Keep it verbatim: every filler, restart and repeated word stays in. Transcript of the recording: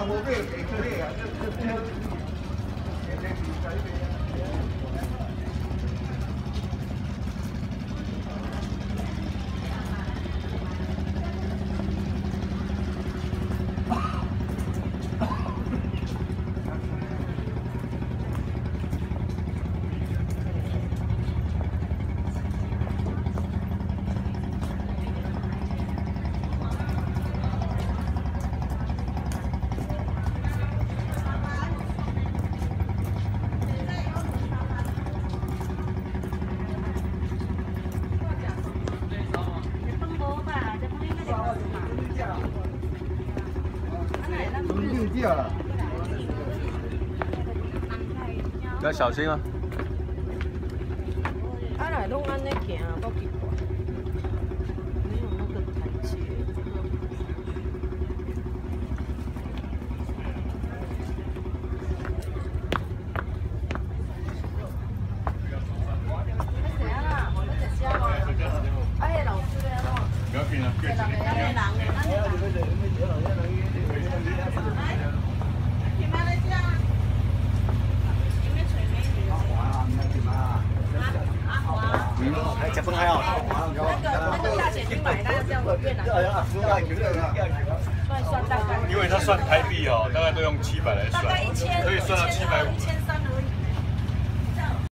要小心啊！ 啊来拢安尼行，够奇怪，没有那个台阶。谁啊啦？我在食吗？啊，迄老师咧咯。不要紧啊，叫人。那个人，那个人。 哎，结婚还好。 那个那个价钱已经买，那这样会变难。算算大概。 因为它算台币哦，大概都用七百来算， 大概一千， 可以算到七百五。